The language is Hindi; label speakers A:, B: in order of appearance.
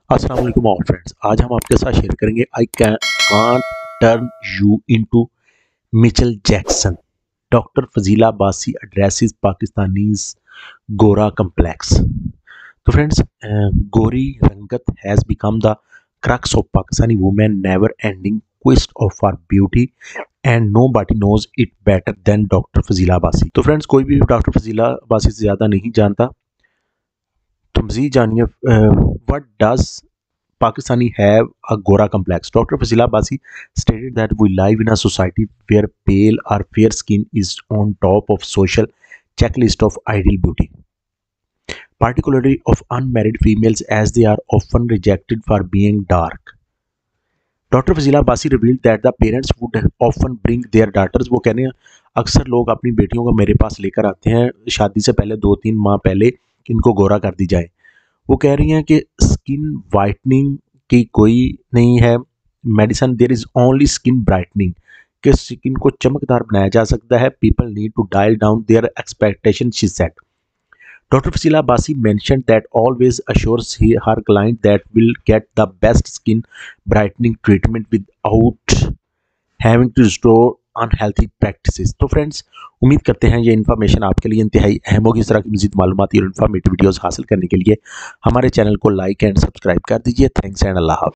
A: अस्सलाम वालेकुम ऑल फ्रेंड्स। आज हम आपके साथ शेयर करेंगे I can't turn you into Michael Jackson. Doctor Fazila Abbasi addresses Pakistanis गोरा कम्प्लेक्स। तो फ्रेंड्स, गोरी रंगत has become the crux of Pakistani women never ending quest of for beauty and nobody knows it better than doctor Fazila Abbasi. तो फ्रेंड्स, कोई भी डॉक्टर फजीला अब्बासी से ज़्यादा नहीं जानता। तो मज़ीद जानिए what does Pakistani have a Gora complex. Dr. Fasila Abbasi stated that we live in a society where pale or fair skin is on top of social checklist of ideal beauty, particularly of unmarried females as they are often rejected for being dark. Dr. Fasila Abbasi revealed that the parents would often bring their daughters. वो कहने अक्सर लोग अपनी बेटियों को मेरे पास लेकर आते हैं शादी से पहले 2-3 माह पहले कि इनको गोरा कर दी जाए। वो कह रही हैं कि स्किन वाइटनिंग की कोई नहीं है medicine, there is only skin brightening, कि स्किन को चमकदार बनाया जा सकता है। People need to dial down their expectation, she said. Doctor Fasila Abbasi mention that always assures her client that will get the best skin brightening treatment without having to restore unhealthy practices. तो फ्रेंड्स, उम्मीद करते हैं ये इन्फॉर्मेशन आपके लिए इंतहाई अहम होगी। इस तरह की मज़ीद मालूमाती और इन्फॉर्मेटिव वीडियोज़ हासिल करने के लिए हमारे चैनल को लाइक एंड सब्सक्राइब कर दीजिए। थैंक्स एंड अल्लाह हाफ़िज़।